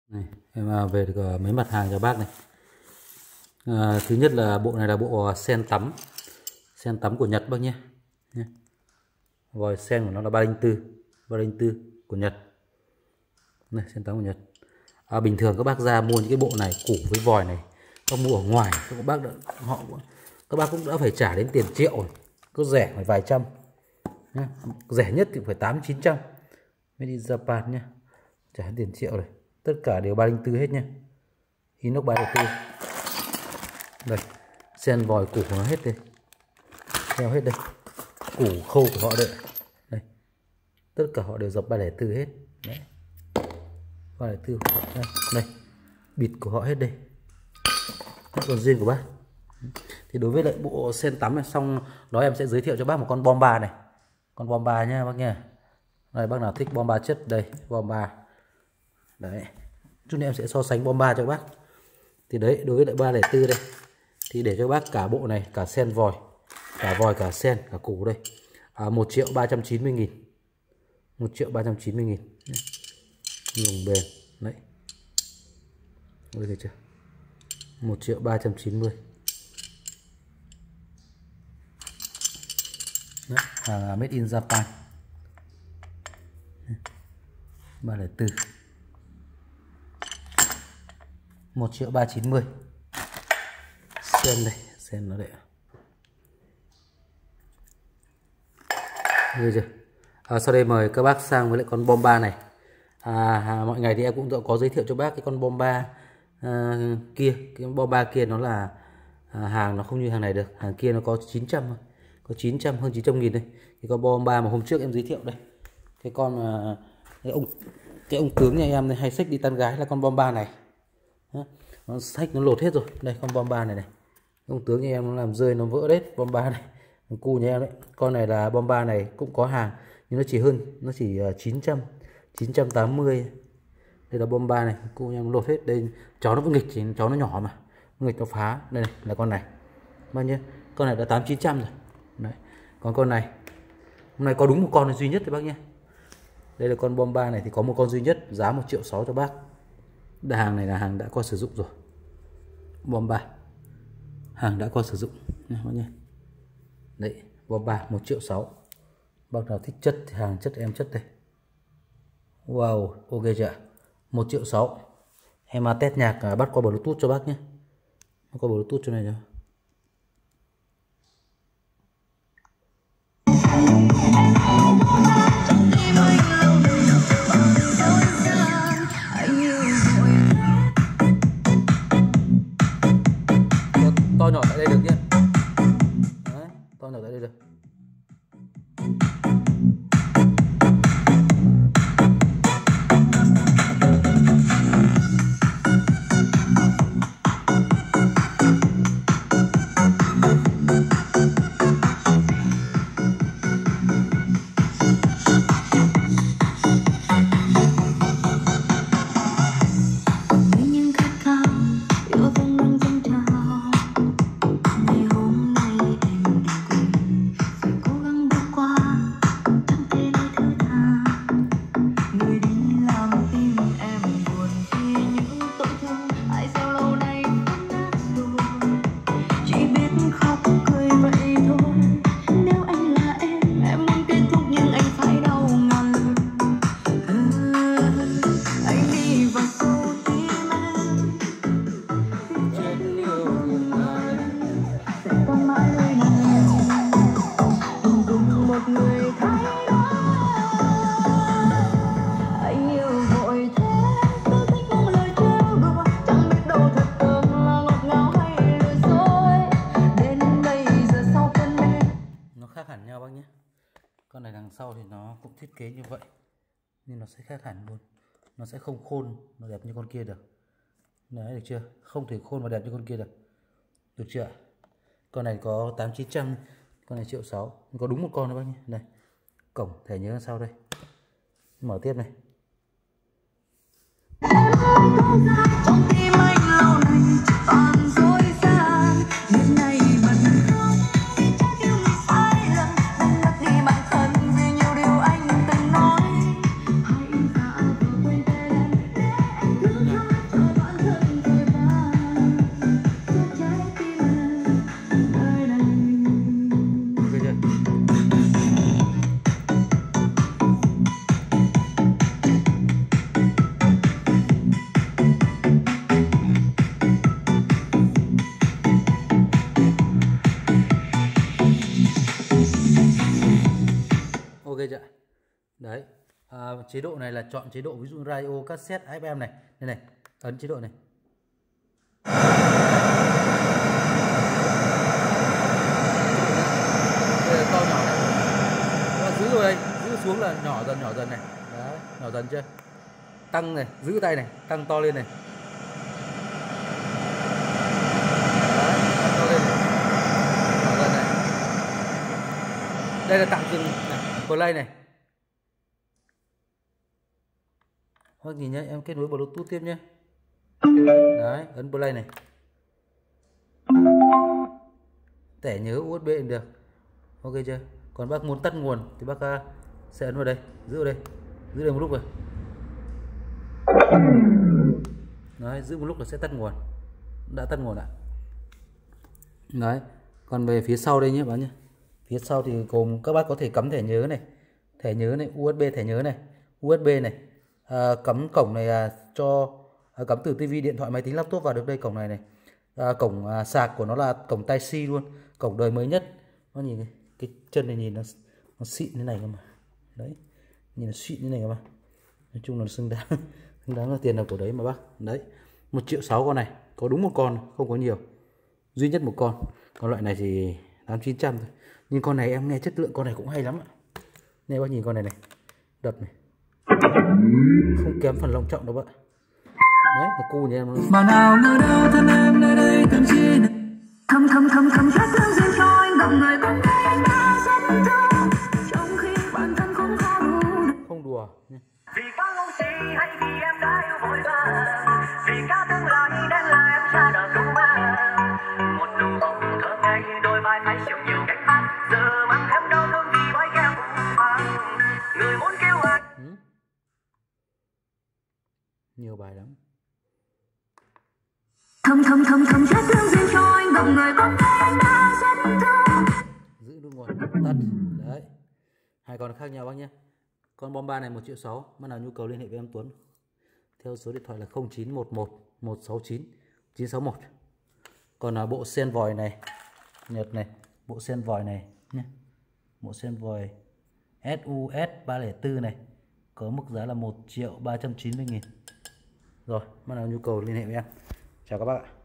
Này, em về được mấy mặt hàng cho bác này. Thứ nhất là bộ này là bộ sen tắm của Nhật bác nhé. Vòi sen của nó là 304 của Nhật. Này, sen tắm của Nhật. Bình thường các bác ra mua những cái bộ này củ với vòi này, các mua ở ngoài các bác cũng đã phải trả đến tiền triệu rồi. Có rẻ phải vài trăm. Rẻ nhất thì phải 800-900. Made in Japan nhé. Trả đến tiền triệu rồi. Tất cả đều 304 hết nhé. Inox 304. Đây, sen vòi củ của nó hết đây. Theo hết đây. Củ khâu của họ đây. Đây. Tất cả họ đều dập 304 hết. Đấy. 304. Đây. Đây. Bịt của họ hết đây. Hết còn riêng của bác. Thì đối với lại bộ sen tắm này, xong đó em sẽ giới thiệu cho bác một con bomba này. Con bomba nha bác nha. Đây, bác nào thích bomba chất đây, bomba. Đấy. Chút nữa em sẽ so sánh bomba cho bác. Thì đấy, đối với lại 304 đây thì để cho bác cả bộ này, cả sen vòi, cả vòi, cả sen, cả củ đây. 1.390.000. 1.390.000. Dùng bền. Đấy. Ôi thấy chưa? 1.390.000. Đấy, hàng made in Japan. 304. 1.390.000. Sen đây, sen nó đây. Được chưa? Sau đây mời các bác sang với lại con bomba này. Mọi ngày thì em cũng có giới thiệu cho bác cái con bomba kia. Cái bomba kia nó là hàng nó không như hàng này được. Hàng kia nó có 900 thôi. Có 900, hơn 900.000 đây. Cái con bomba mà hôm trước em giới thiệu đây. Cái con mà cái ông tướng nhà em này hay xách đi tán gái là con bomba này. Nó xách nó lột hết rồi. Đây con bomba này này. Ông tướng nhà em nó làm rơi nó vỡ đấy bomba này. Cu nhà em đấy. Con này là bomba này cũng có hàng nhưng nó chỉ hơn, nó chỉ 980. Đây là bomba này, cu nhà em lột hết. Đây chó nó cũng nghịch, chỉ chó nó nhỏ mà. Nó nghịch nó phá. Đây này là con này. Bao nhiêu? Con này đã 800-900 rồi. Đấy. Còn con này hôm nay có đúng một con này duy nhất thôi bác nhé. Đây là con bomba này thì có một con duy nhất, giá 1.6 triệu cho bác. Hàng này là hàng đã qua sử dụng rồi. Bomba hàng đã qua sử dụng nhé. Đấy, bomba 1.6 triệu. Bác nào thích chất thì hàng chất em chất đây. Wow, ok chưa? 1.6 triệu. Em test nhạc bắt qua Bluetooth cho bác nhé. Bắt qua Bluetooth cho này cho. To nhỏ tại đây được nhé. Đấy, to nhỏ tại đây được. Con này đằng sau thì nó cũng thiết kế như vậy nhưng nó sẽ khác hẳn luôn. Nó sẽ không khôn mà đẹp như con kia được. Đấy, được chưa? Không thể khôn mà đẹp như con kia được. Được chưa? Con này có 800-900, con này 1.6 triệu. Có đúng một con nữa bác nhé. Đây, cổng thẻ nhớ sau đây. Mở tiếp này. chế độ này là chọn chế độ ví dụ radio cassette FM này, đây này, ấn chế độ này. Đây là to nhỏ này. Đó, giữ rồi đây, giữ xuống là nhỏ dần này. Đấy, nhỏ dần chưa? Tăng này, giữ tay này, tăng to lên này. Đấy, tăng to lên này. Nhỏ dần này. Đây là tạm dừng này, play này. Vâng, nhìn nhá, em kết nối Bluetooth tiếp nhé. Đấy, ấn play này. Tẻ nhớ USB cũng được. Ok chưa? Còn bác muốn tắt nguồn thì bác sẽ ấn vào đây, giữ đây một lúc rồi. Đấy, giữ một lúc là sẽ tắt nguồn. Đã tắt nguồn ạ. Đấy, còn về phía sau đây nhé bác nhé. Phía sau thì gồm các bác có thể cắm thẻ nhớ này, USB thẻ nhớ này, USB này. Cắm cổng này cho cắm từ tivi, điện thoại, máy tính, laptop vào được đây, cổng này này. Cổng sạc của nó là cổng Type-C luôn, cổng đời mới nhất. Nó nhìn cái chân này nhìn nó xịn thế này cơ mà. Đấy, nhìn nó xịn thế này cơ mà. Nói chung là xứng đáng là tiền nào của đấy mà bác. Đấy, 1,6 triệu con này, có đúng một con, không có nhiều, duy nhất một con. Còn loại này thì 800-900 thôi. Nhưng con này em nghe chất lượng con này cũng hay lắm ạ. Này bác nhìn con này này, đập này, không kém phần long trọng đâu bác. Đấy, là cu nhà em. Mà nào ngờ đâu thân em nơi đây từng chi thầm chắc thương duyên cho anh gặp người con gái anh đã rất thương, trong khi bản thân cũng không đùa nhé. Vì có ngu si hay vì em đã yêu vội vàng, vì cả tương lai nên là em ra đời đúng mà. Một nụ hồng thơ ngây, đôi vai phải chịu nhiều cách mắt, giờ mang em đau thương vì bói keo vàng. Người muốn kêu anh. Nhiều bài lắm. Thầm chắc thương duyên cho anh gặp người con gái anh đã rất thương. Giữ đúng rồi, tắt. Đấy, hai con khác nhau bác nhé. Con Bomba này 1,6 triệu, bác nào nhu cầu liên hệ với em Tuấn theo số điện thoại là 0911 169 961. Còn là bộ sen vòi này, Nhật này, bộ sen vòi này nhé, bộ sen vòi SUS 304 này, có mức giá là 1.390.000. Rồi, bác nào nhu cầu liên hệ với em. Chào các bác ạ.